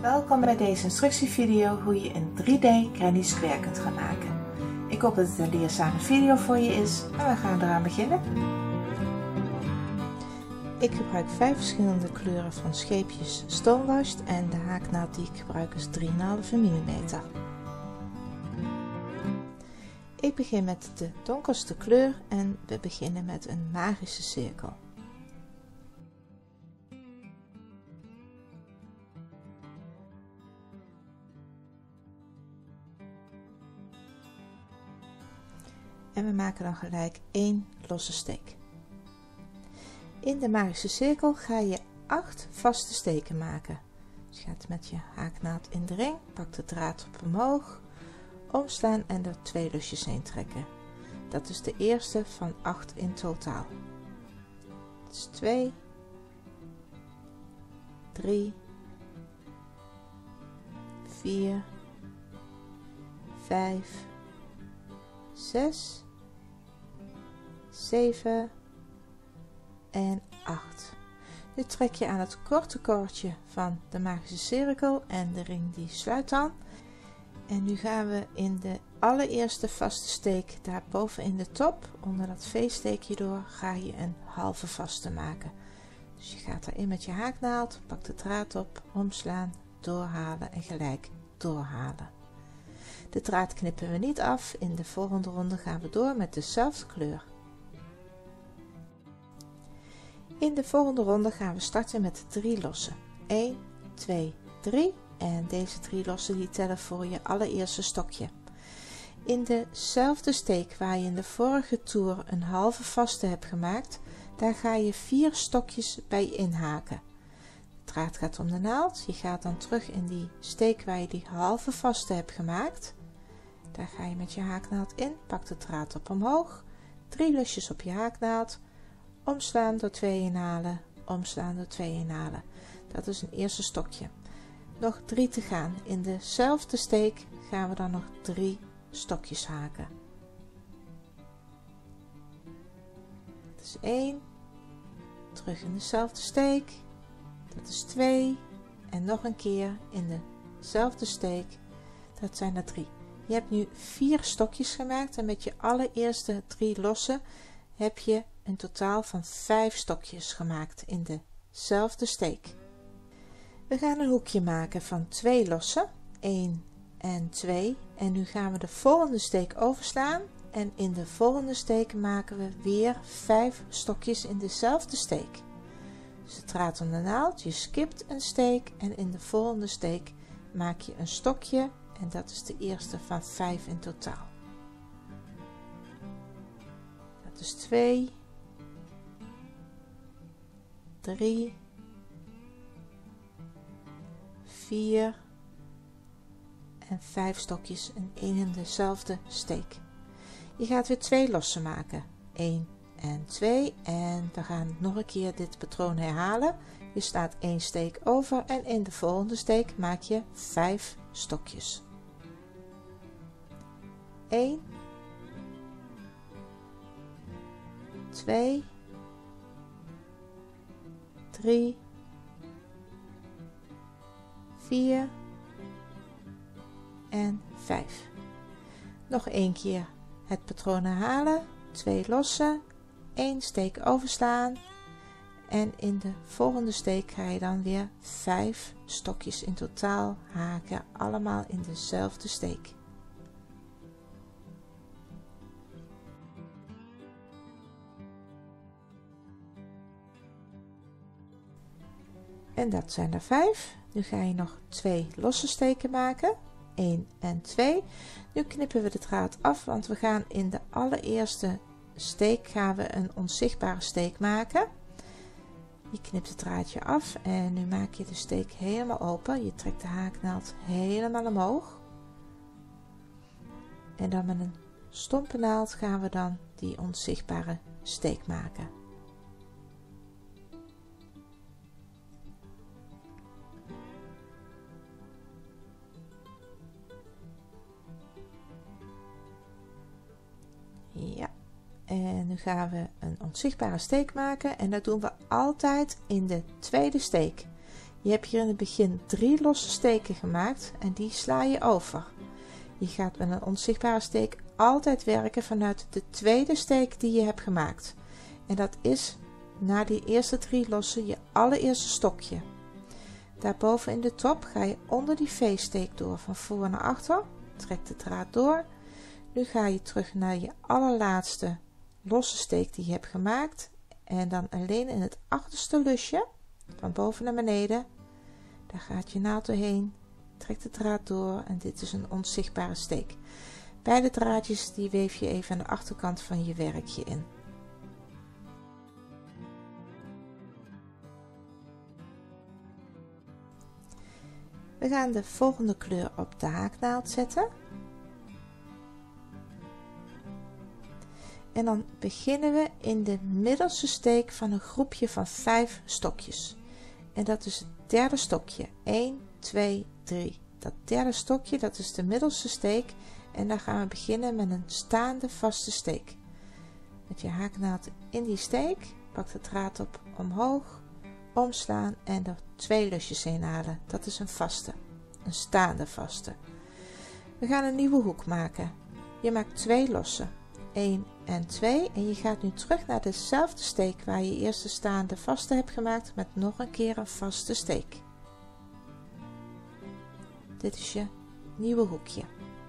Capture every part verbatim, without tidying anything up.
Welkom bij deze instructievideo hoe je een drie D granny square kunt gaan maken. Ik hoop dat het een leerzame video voor je is en we gaan eraan beginnen. Ik gebruik vijf verschillende kleuren van scheepjes stonewashed en de haaknaald die ik gebruik is drie komma vijf millimeter. Ik begin met de donkerste kleur en we beginnen met een magische cirkel. En we maken dan gelijk één losse steek. In de magische cirkel ga je acht vaste steken maken. Dus je gaat met je haaknaald in de ring, pak de draad op omhoog, omslaan en er twee lusjes heen trekken. Dat is de eerste van acht in totaal. Dus twee, drie, vier, vijf, zes, zeven en acht. Nu trek je aan het korte koordje van de magische cirkel en de ring die sluit dan. En nu gaan we in de allereerste vaste steek daar boven in de top, onder dat V-steekje door, ga je een halve vaste maken. Dus je gaat erin met je haaknaald, pak de draad op, omslaan, doorhalen en gelijk doorhalen. De draad knippen we niet af, in de volgende ronde gaan we door met dezelfde kleur. In de volgende ronde gaan we starten met drie lossen. een, twee, drie en deze drie lossen die tellen voor je allereerste stokje. In dezelfde steek waar je in de vorige toer een halve vaste hebt gemaakt, daar ga je vier stokjes bij inhaken. De draad gaat om de naald, je gaat dan terug in die steek waar je die halve vaste hebt gemaakt. Daar ga je met je haaknaald in, pak de draad op omhoog, drie lusjes op je haaknaald, omslaan door twee inhalen, omslaan door twee inhalen. Dat is een eerste stokje. Nog drie te gaan. In dezelfde steek gaan we dan nog drie stokjes haken. Dat is één, terug in dezelfde steek, dat is twee en nog een keer in dezelfde steek, dat zijn er drie. Je hebt nu vier stokjes gemaakt en met je allereerste drie lossen heb je een totaal van vijf stokjes gemaakt in dezelfde steek. We gaan een hoekje maken van twee lossen, één en twee, en nu gaan we de volgende steek overslaan en in de volgende steek maken we weer vijf stokjes in dezelfde steek. Dus de draad om de naald, je skipt een steek en in de volgende steek maak je een stokje en dat is de eerste van vijf in totaal. Dat is twee, drie, vier en vijf stokjes in één en dezelfde steek. Je gaat weer twee lossen maken, één en twee, en we gaan nog een keer dit patroon herhalen. Je slaat één steek over en in de volgende steek maak je vijf stokjes. één, twee, drie, vier en vijf. Nog een keer het patroon herhalen, twee lossen, één steek overslaan en in de volgende steek ga je dan weer vijf stokjes in totaal haken, allemaal in dezelfde steek. En dat zijn er vijf. Nu ga je nog twee losse steken maken, één en twee. Nu knippen we de draad af, want we gaan in de allereerste steek gaan we een onzichtbare steek maken. Je knipt het draadje af en nu maak je de steek helemaal open. Je trekt de haaknaald helemaal omhoog. En dan met een stompe naald gaan we dan die onzichtbare steek maken. Ja, en nu gaan we een onzichtbare steek maken en dat doen we altijd in de tweede steek. Je hebt hier in het begin drie losse steken gemaakt en die sla je over. Je gaat met een onzichtbare steek altijd werken vanuit de tweede steek die je hebt gemaakt. En dat is na die eerste drie losse je allereerste stokje. Daarboven in de top ga je onder die V-steek door van voor naar achter. Trek de draad door. Nu ga je terug naar je allerlaatste losse steek die je hebt gemaakt. En dan alleen in het achterste lusje, van boven naar beneden. Daar gaat je naald doorheen. Trek de draad door en dit is een onzichtbare steek. Beide draadjes die weef je even aan de achterkant van je werkje in. We gaan de volgende kleur op de haaknaald zetten. En dan beginnen we in de middelste steek van een groepje van vijf stokjes. En dat is het derde stokje. een, twee, drie. Dat derde stokje, dat is de middelste steek. En dan gaan we beginnen met een staande vaste steek. Met je haaknaald in die steek, pak de draad op omhoog, omslaan en er twee lusjes heen halen. Dat is een vaste, een staande vaste. We gaan een nieuwe hoek maken. Je maakt twee losse, één en twee, en je gaat nu terug naar dezelfde steek waar je eerst de staande vaste hebt gemaakt met nog een keer een vaste steek. Dit is je nieuwe hoekje.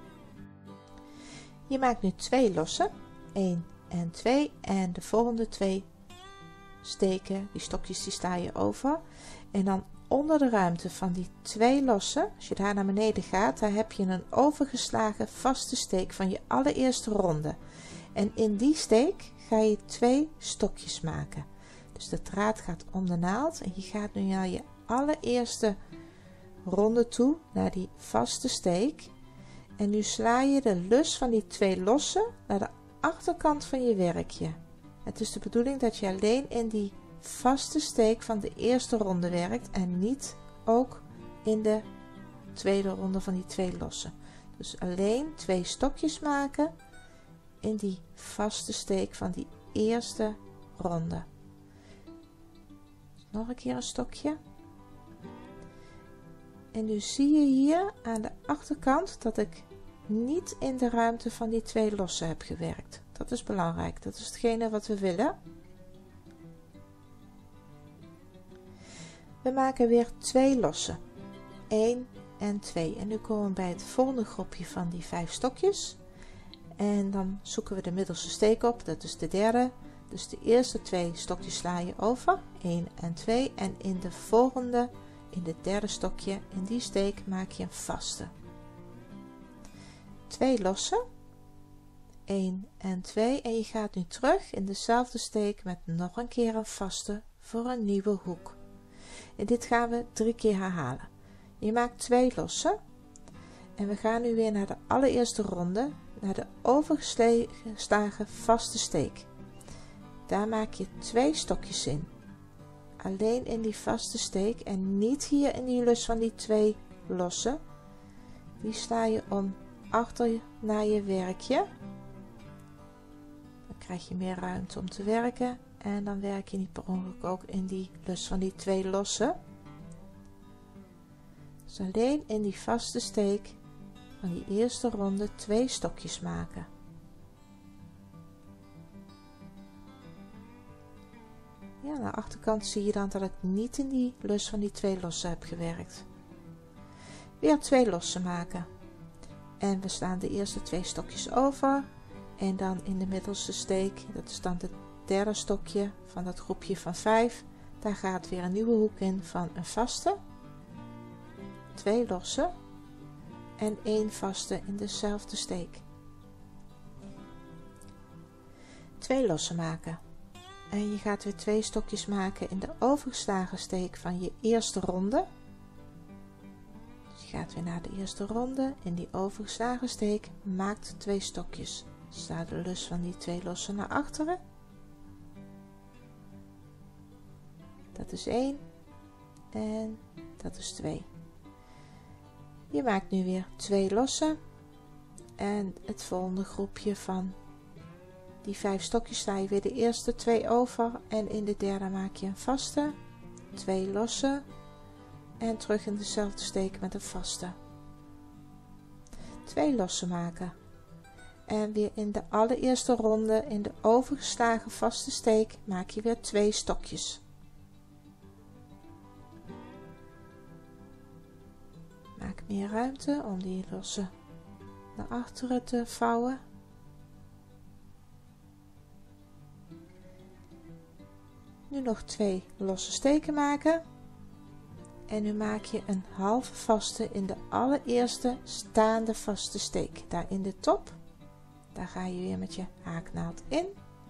Je maakt nu twee losse, één en twee, en de volgende twee steken, die stokjes, die sla je over. En dan onder de ruimte van die twee losse, als je daar naar beneden gaat, daar heb je een overgeslagen vaste steek van je allereerste ronde. En in die steek ga je twee stokjes maken. Dus de draad gaat om de naald en je gaat nu naar je allereerste ronde toe, naar die vaste steek. En nu sla je de lus van die twee losse naar de achterkant van je werkje. Het is de bedoeling dat je alleen in die vaste steek van de eerste ronde werkt en niet ook in de tweede ronde van die twee losse. Dus alleen twee stokjes maken in die vaste steek van die eerste ronde. Nog een keer een stokje. En nu zie je hier aan de achterkant dat ik niet in de ruimte van die twee losse heb gewerkt. Dat is belangrijk, dat is hetgene wat we willen. We maken weer twee losse, één en twee. En nu komen we bij het volgende groepje van die vijf stokjes. En dan zoeken we de middelste steek op, dat is de derde. Dus de eerste twee stokjes sla je over, één en twee. En in de volgende, in het derde stokje, in die steek maak je een vaste. Twee losse, één en twee. En je gaat nu terug in dezelfde steek met nog een keer een vaste voor een nieuwe hoek. En dit gaan we drie keer herhalen. Je maakt twee losse. En we gaan nu weer naar de allereerste ronde, naar de overgeslagen vaste steek. Daar maak je twee stokjes in. Alleen in die vaste steek en niet hier in die lus van die twee losse. Die sla je om achter naar je werkje. Dan krijg je meer ruimte om te werken. En dan werk je niet per ongeluk ook in die lus van die twee losse. Dus alleen in die vaste steek van die eerste ronde twee stokjes maken. Ja, aan de achterkant zie je dan dat ik niet in die lus van die twee losse heb gewerkt. Weer twee losse maken. En we slaan de eerste twee stokjes over. En dan in de middelste steek, dat is dan het derde stokje van dat groepje van vijf. Daar gaat weer een nieuwe hoek in van een vaste. Twee losse. En één vaste in dezelfde steek. Twee losse maken. En je gaat weer twee stokjes maken in de overgeslagen steek van je eerste ronde. Dus je gaat weer naar de eerste ronde. In die overgeslagen steek maakt twee stokjes. Sla de lus van die twee losse naar achteren. Dat is één. En dat is twee. Je maakt nu weer twee losse. En het volgende groepje van die vijf stokjes sla je weer de eerste twee over. En in de derde maak je een vaste. Twee losse. en terug in dezelfde steek met een vaste. Twee lossen maken en weer in de allereerste ronde in de overgeslagen vaste steek maak je weer twee stokjes. Maak meer ruimte om die losse naar achteren te vouwen. Nu nog twee losse steken maken en nu maak je een halve vaste in de allereerste staande vaste steek. Daar in de top, daar ga je weer met je haaknaald in.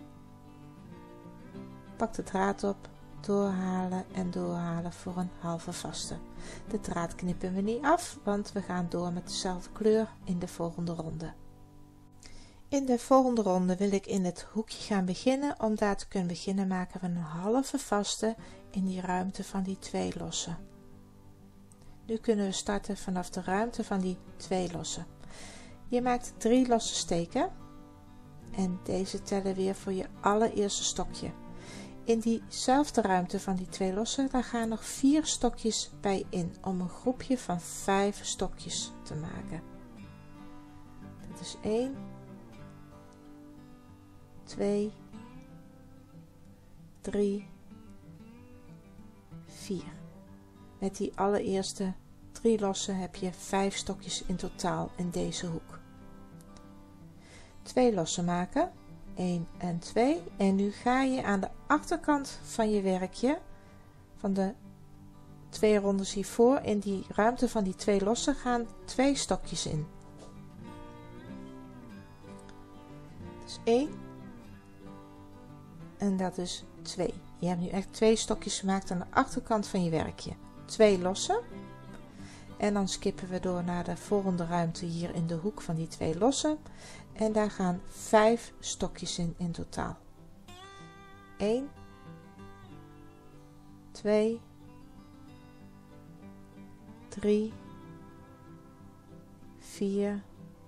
Pak de draad op, doorhalen en doorhalen voor een halve vaste. De draad knippen we niet af, want we gaan door met dezelfde kleur in de volgende ronde. In de volgende ronde wil ik in het hoekje gaan beginnen. Om daar te kunnen beginnen maken we een halve vaste in die ruimte van die twee lossen. Nu kunnen we starten vanaf de ruimte van die twee lossen. Je maakt drie losse steken en deze tellen weer voor je allereerste stokje. In diezelfde ruimte van die twee lossen, daar gaan nog vier stokjes bij in om een groepje van vijf stokjes te maken. Dat is één, twee, drie, vier. Met die allereerste drie lossen heb je vijf stokjes in totaal in deze hoek. Twee lossen maken, één en twee, en nu ga je aan de achterkant van je werkje van de twee rondes hiervoor in die ruimte van die twee lossen gaan twee stokjes in. Dat is één en dat is twee. Je hebt nu echt twee stokjes gemaakt aan de achterkant van je werkje. Twee lossen en dan skippen we door naar de volgende ruimte hier in de hoek van die twee lossen en daar gaan vijf stokjes in in totaal. één, twee, drie, vier,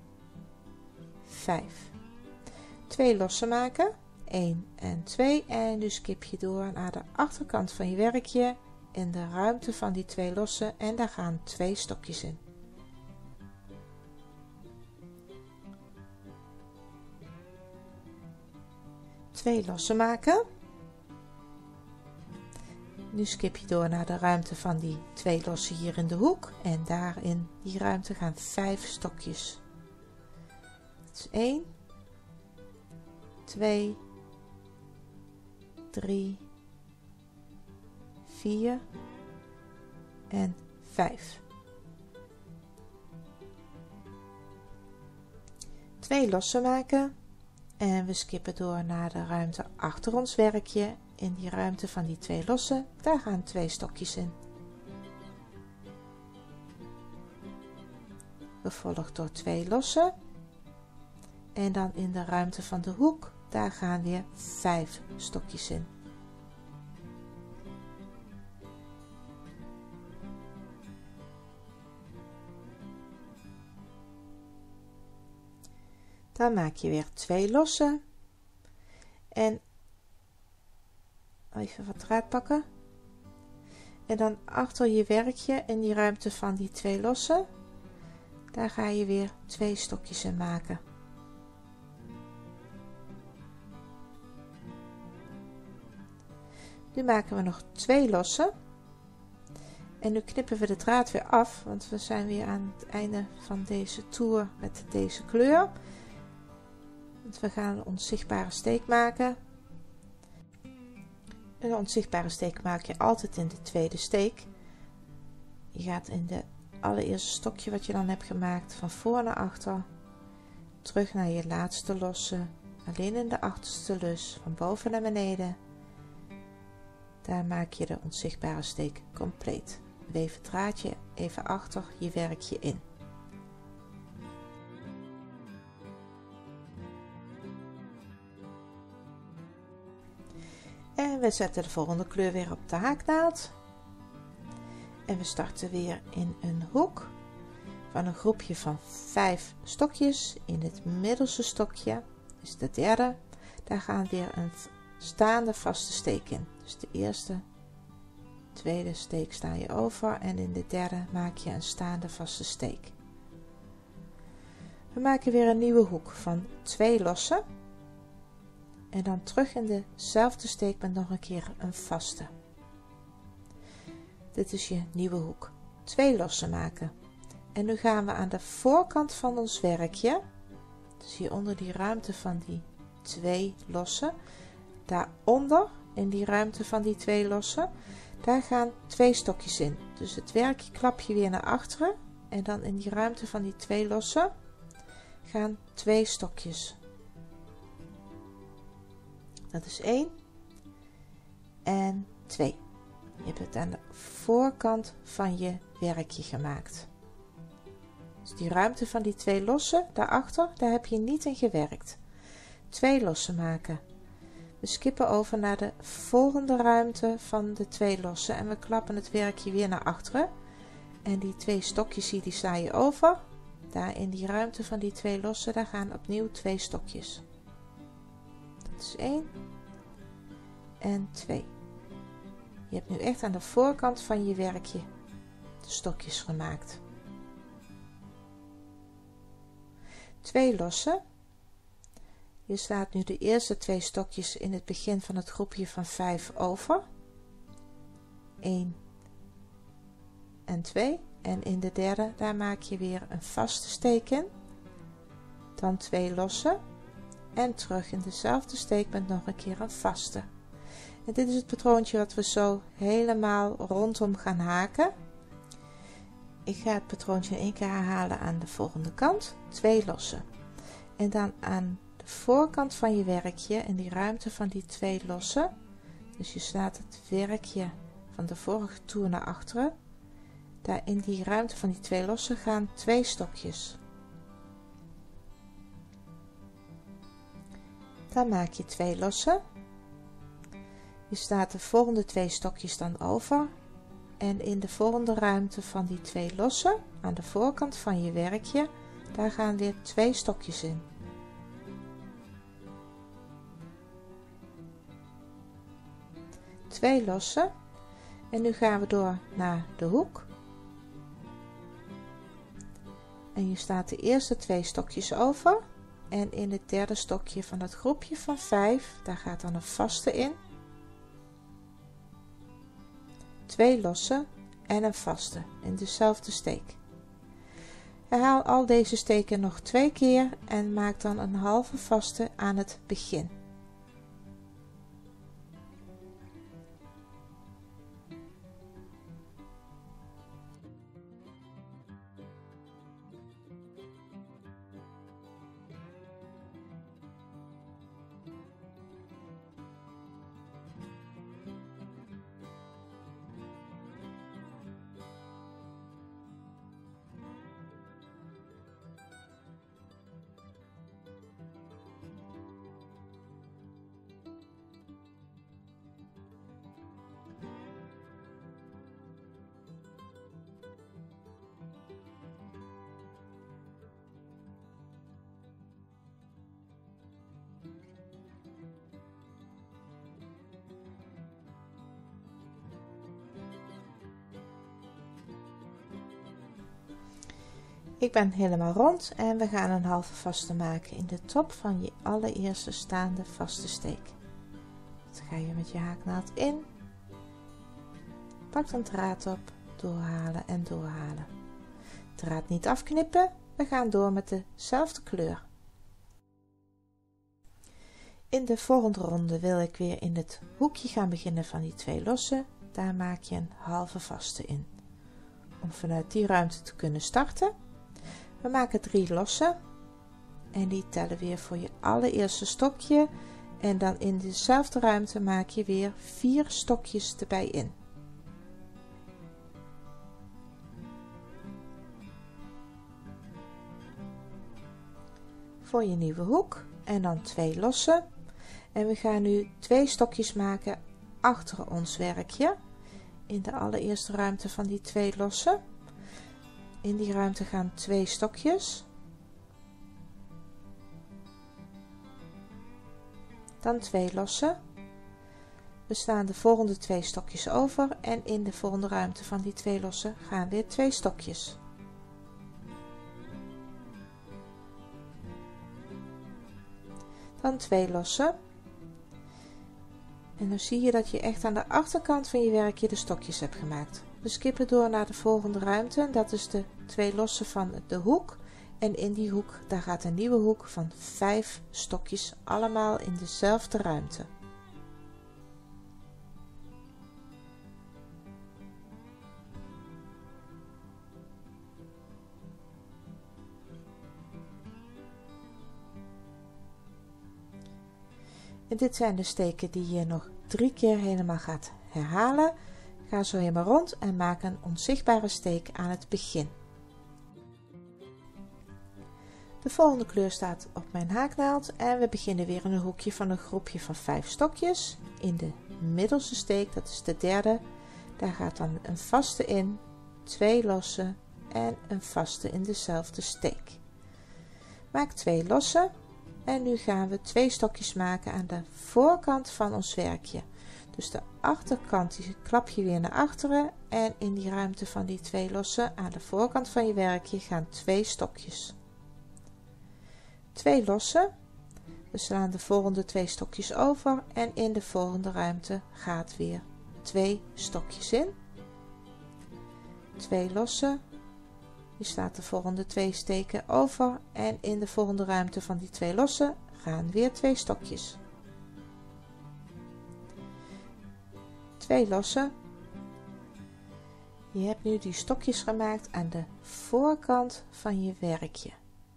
vijf. Twee lossen maken, één en twee, en nu skip je door naar de achterkant van je werkje in de ruimte van die twee lossen en daar gaan twee stokjes in. Twee lossen maken. Nu skip je door naar de ruimte van die twee lossen hier in de hoek en daar in die ruimte gaan vijf stokjes. Dat is één, twee, drie, vier en vijf. Twee lossen maken en we skippen door naar de ruimte achter ons werkje. In die ruimte van die twee lossen, daar gaan twee stokjes in. Gevolgd door twee lossen en dan in de ruimte van de hoek, daar gaan weer vijf stokjes in. Dan maak je weer twee lossen en even wat draad pakken en dan achter je werkje in die ruimte van die twee lossen, daar ga je weer twee stokjes in maken. Nu maken we nog twee lossen en nu knippen we de draad weer af, want we zijn weer aan het einde van deze toer met deze kleur. Want we gaan een onzichtbare steek maken. Een onzichtbare steek maak je altijd in de tweede steek. Je gaat in de allereerste stokje wat je dan hebt gemaakt van voor naar achter, terug naar je laatste losse, alleen in de achterste lus, van boven naar beneden. Daar maak je de onzichtbare steek compleet. Weef het draadje even achter je werkje in. En we zetten de volgende kleur weer op de haaknaald. En we starten weer in een hoek van een groepje van vijf stokjes. In het middelste stokje is de derde. Daar gaan weer een staande vaste steek in. Dus de eerste tweede steek sla je over en in de derde maak je een staande vaste steek. We maken weer een nieuwe hoek van twee lossen en dan terug in dezelfde steek met nog een keer een vaste. Dit is je nieuwe hoek. Twee lossen maken. En nu gaan we aan de voorkant van ons werkje, dus hier onder die ruimte van die twee lossen, daaronder in die ruimte van die twee lossen, daar gaan twee stokjes in. Dus het werkje klap je weer naar achteren en dan in die ruimte van die twee lossen gaan twee stokjes. Dat is één en twee. Je hebt het aan de voorkant van je werkje gemaakt. Dus die ruimte van die twee lossen daarachter, daar heb je niet in gewerkt. Twee lossen maken. We skippen over naar de volgende ruimte van de twee lossen en we klappen het werkje weer naar achteren. En die twee stokjes die, die sla je over. Daar in die ruimte van die twee lossen, daar gaan opnieuw twee stokjes. Dat is één en twee. Je hebt nu echt aan de voorkant van je werkje de stokjes gemaakt. Twee lossen. Je slaat nu de eerste twee stokjes in het begin van het groepje van vijf over. één en twee. En in de derde, daar maak je weer een vaste steek in. Dan twee lossen. En terug in dezelfde steek met nog een keer een vaste. En dit is het patroontje wat we zo helemaal rondom gaan haken. Ik ga het patroontje in één keer herhalen aan de volgende kant. Twee lossen. En dan aan de voorkant van je werkje, in die ruimte van die twee lossen. Dus je slaat het werkje van de vorige toer naar achteren. Daar in die ruimte van die twee lossen gaan twee stokjes. Dan maak je twee lossen. Je slaat de volgende twee stokjes dan over. En in de volgende ruimte van die twee lossen, aan de voorkant van je werkje, daar gaan weer twee stokjes in. Twee lossen. En nu gaan we door naar de hoek. En je slaat de eerste twee stokjes over. En in het derde stokje van dat groepje van vijf, daar gaat dan een vaste in. Twee lossen en een vaste in dezelfde steek. Herhaal al deze steken nog twee keer en maak dan een halve vaste aan het begin. Ik ben helemaal rond en we gaan een halve vaste maken in de top van je allereerste staande vaste steek. Dan ga je met je haaknaald in, pak een draad op, doorhalen en doorhalen. Draad niet afknippen, we gaan door met dezelfde kleur. In de volgende ronde wil ik weer in het hoekje gaan beginnen van die twee lossen. Daar maak je een halve vaste in. Om vanuit die ruimte te kunnen starten. We maken drie lossen en die tellen weer voor je allereerste stokje en dan in dezelfde ruimte maak je weer vier stokjes erbij in. Voor je nieuwe hoek en dan twee lossen en we gaan nu twee stokjes maken achter ons werkje in de allereerste ruimte van die twee lossen. In die ruimte gaan twee stokjes, dan twee lossen. We slaan de volgende twee stokjes over en in de volgende ruimte van die twee lossen gaan weer twee stokjes. Dan twee lossen. En dan zie je dat je echt aan de achterkant van je werkje de stokjes hebt gemaakt. We skippen door naar de volgende ruimte. Dat is de twee lossen van de hoek. En in die hoek, daar gaat een nieuwe hoek van vijf stokjes, allemaal in dezelfde ruimte. En dit zijn de steken die je nog drie keer helemaal gaat herhalen. Ga zo helemaal rond en maak een onzichtbare steek aan het begin. De volgende kleur staat op mijn haaknaald en we beginnen weer in een hoekje van een groepje van vijf stokjes. In de middelste steek, dat is de derde, daar gaat dan een vaste in, twee losse en een vaste in dezelfde steek. Maak twee losse. En nu gaan we twee stokjes maken aan de voorkant van ons werkje. Dus de achterkant die klap je weer naar achteren en in die ruimte van die twee lossen aan de voorkant van je werkje gaan twee stokjes. Twee lossen. We slaan de volgende twee stokjes over en in de volgende ruimte gaat weer twee stokjes in. Twee lossen. Je slaat de volgende twee steken over en in de volgende ruimte van die twee lossen gaan weer twee stokjes. Twee lossen. Je hebt nu die stokjes gemaakt aan de voorkant van je werkje.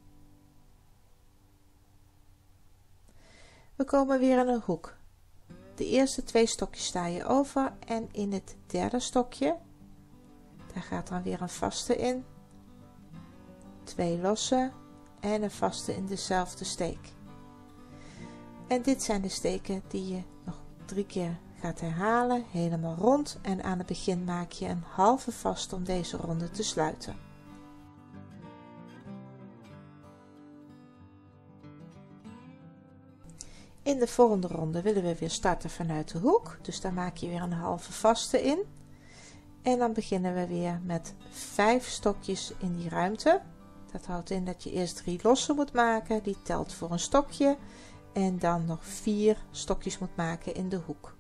We komen weer in een hoek. De eerste twee stokjes sta je over en in het derde stokje, daar gaat dan weer een vaste in. Twee losse en een vaste in dezelfde steek. En dit zijn de steken die je nog drie keer gaat herhalen, helemaal rond, en aan het begin maak je een halve vaste om deze ronde te sluiten. In de volgende ronde willen we weer starten vanuit de hoek, dus daar maak je weer een halve vaste in. En dan beginnen we weer met vijf stokjes in die ruimte. Dat houdt in dat je eerst drie losse moet maken, die telt voor een stokje, en dan nog vier stokjes moet maken in de hoek.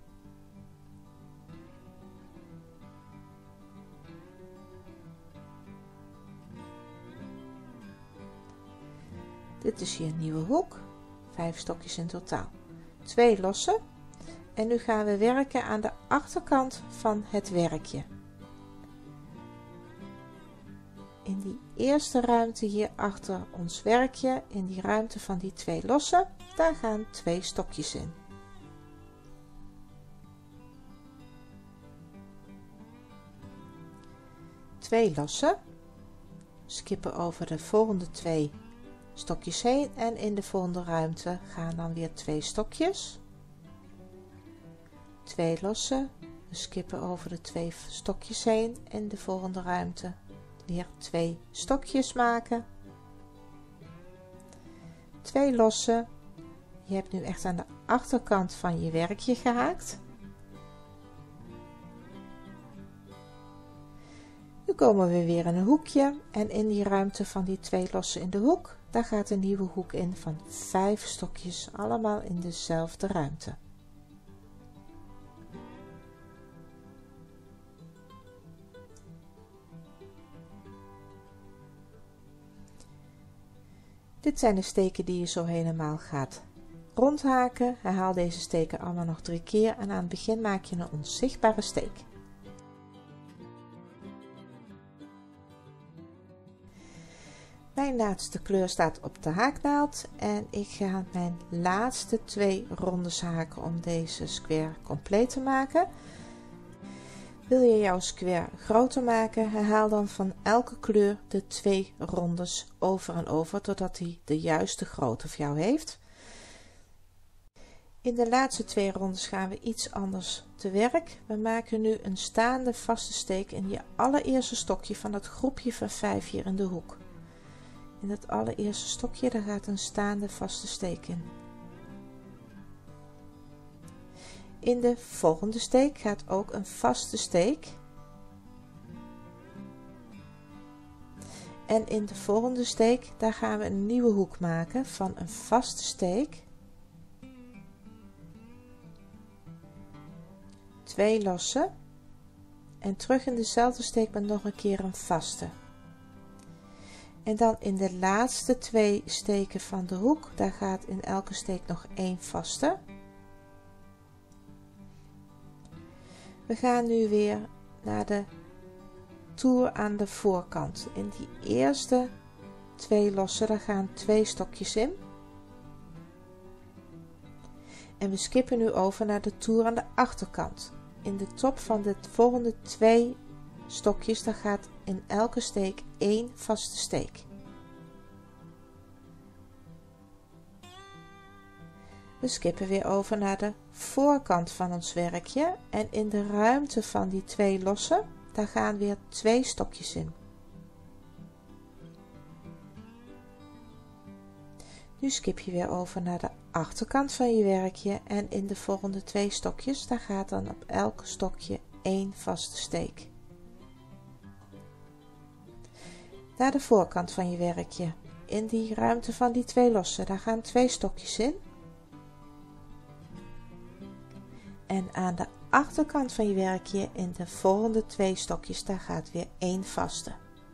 Dit is je nieuwe hoek, vijf stokjes in totaal. Twee losse en nu gaan we werken aan de achterkant van het werkje. In die eerste ruimte hier achter ons werkje, in die ruimte van die twee losse, daar gaan twee stokjes in. Twee losse, skippen over de volgende twee stokjes heen en in de volgende ruimte gaan dan weer twee stokjes. Twee losse, we skippen over de twee stokjes heen en in de volgende ruimte weer twee stokjes maken. Twee losse. Je hebt nu echt aan de achterkant van je werkje gehaakt. Nu komen we weer in een hoekje en in die ruimte van die twee losse in de hoek, daar gaat een nieuwe hoek in van vijf stokjes, allemaal in dezelfde ruimte. Dit zijn de steken die je zo helemaal gaat rondhaken. Herhaal deze steken allemaal nog drie keer en aan het begin maak je een onzichtbare steek. Mijn laatste kleur staat op de haaknaald en ik ga mijn laatste twee rondes haken om deze square compleet te maken. Wil je jouw square groter maken, herhaal dan van elke kleur de twee rondes over en over totdat hij de juiste grootte voor jou heeft. In de laatste twee rondes gaan we iets anders te werk. We maken nu een staande vaste steek in je allereerste stokje van dat groepje van vijf hier in de hoek. In het allereerste stokje daar gaat een staande vaste steek in. In de volgende steek gaat ook een vaste steek. En in de volgende steek, daar gaan we een nieuwe hoek maken van een vaste steek. Twee losse. En terug in dezelfde steek met nog een keer een vaste. En dan in de laatste twee steken van de hoek, daar gaat in elke steek nog één vaste. We gaan nu weer naar de toer aan de voorkant. In die eerste twee losse, daar gaan twee stokjes in. En we skippen nu over naar de toer aan de achterkant. In de top van de volgende twee stokjes, daar gaat in elke steek één vaste steek. We skippen weer over naar de voorkant van ons werkje en in de ruimte van die twee losse, daar gaan weer twee stokjes in. Nu skip je weer over naar de achterkant van je werkje en in de volgende twee stokjes, daar gaat dan op elk stokje één vaste steek. Naar de voorkant van je werkje. In die ruimte van die twee losse, daar gaan twee stokjes in. En aan de achterkant van je werkje in de volgende twee stokjes, daar gaat weer één vaste.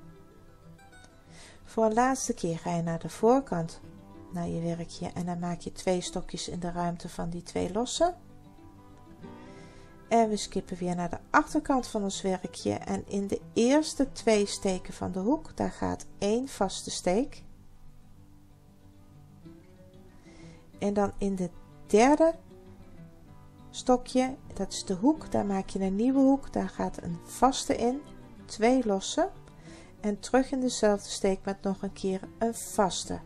Voor een laatste keer ga je naar de voorkant naar je werkje en dan maak je twee stokjes in de ruimte van die twee losse. En we skippen weer naar de achterkant van ons werkje en in de eerste twee steken van de hoek, daar gaat één vaste steek. En dan in de derde stokje, dat is de hoek, daar maak je een nieuwe hoek, daar gaat een vaste in, twee losse en terug in dezelfde steek met nog een keer een vaste.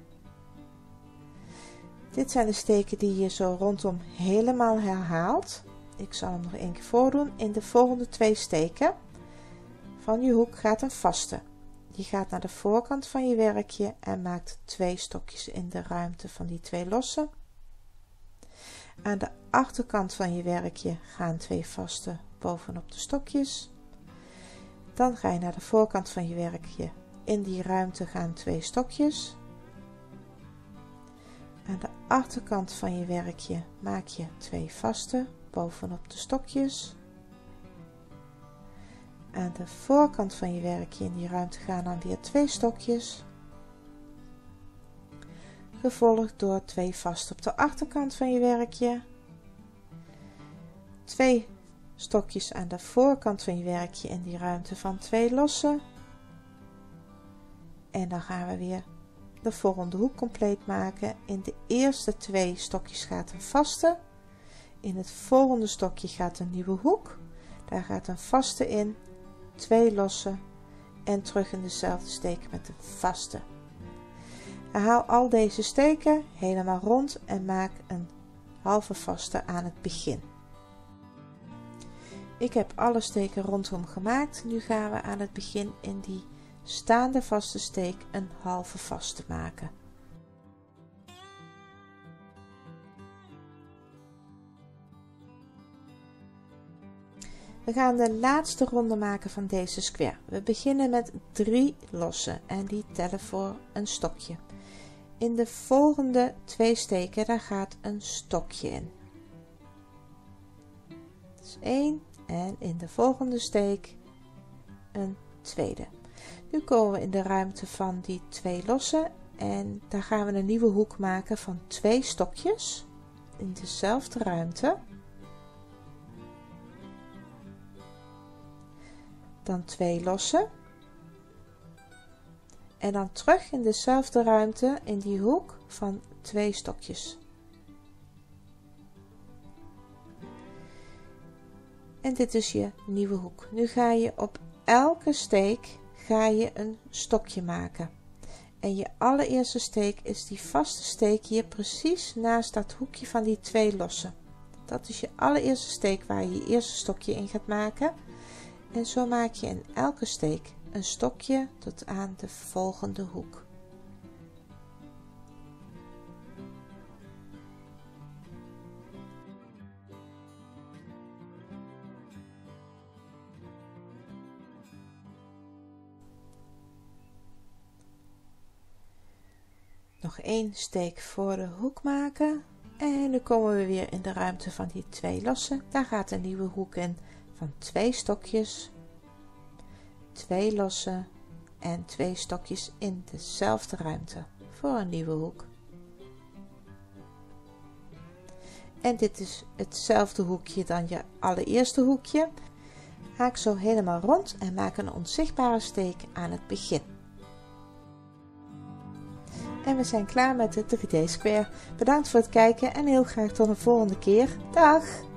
Dit zijn de steken die je zo rondom helemaal herhaalt. Ik zal hem nog één keer voordoen. In de volgende twee steken van je hoek gaat een vaste. Je gaat naar de voorkant van je werkje en maakt twee stokjes in de ruimte van die twee losse. Aan de achterkant van je werkje gaan twee vaste bovenop de stokjes. Dan ga je naar de voorkant van je werkje. In die ruimte gaan twee stokjes. Aan de achterkant van je werkje maak je twee vaste bovenop de stokjes. Aan de voorkant van je werkje in die ruimte gaan dan weer twee stokjes. Gevolgd door twee vaste op de achterkant van je werkje. Twee stokjes aan de voorkant van je werkje in die ruimte van twee losse. En dan gaan we weer de volgende hoek compleet maken. In de eerste twee stokjes gaat een vaste. In het volgende stokje gaat een nieuwe hoek. Daar gaat een vaste in, twee losse en terug in dezelfde steek met een vaste. Herhaal al deze steken helemaal rond en maak een halve vaste aan het begin. Ik heb alle steken rondom gemaakt. Nu gaan we aan het begin in die staande vaste steek een halve vaste maken. We gaan de laatste ronde maken van deze square. We beginnen met drie losse en die tellen voor een stokje. In de volgende twee steken daar gaat een stokje in. Dat is één en in de volgende steek een tweede. Nu komen we in de ruimte van die twee losse en daar gaan we een nieuwe hoek maken van twee stokjes in dezelfde ruimte. Dan twee losse en dan terug in dezelfde ruimte in die hoek van twee stokjes. En dit is je nieuwe hoek. Nu ga je op elke steek ga je een stokje maken. En je allereerste steek is die vaste steek hier precies naast dat hoekje van die twee losse. Dat is je allereerste steek waar je je eerste stokje in gaat maken. En zo maak je in elke steek een stokje tot aan de volgende hoek. Nog één steek voor de hoek maken. En nu komen we weer in de ruimte van die twee lossen. Daar gaat een nieuwe hoek in van twee stokjes, twee lossen en twee stokjes in dezelfde ruimte voor een nieuwe hoek. En dit is hetzelfde hoekje dan je allereerste hoekje. Haak zo helemaal rond en maak een onzichtbare steek aan het begin. En we zijn klaar met de drie D square. Bedankt voor het kijken en heel graag tot een volgende keer. Dag!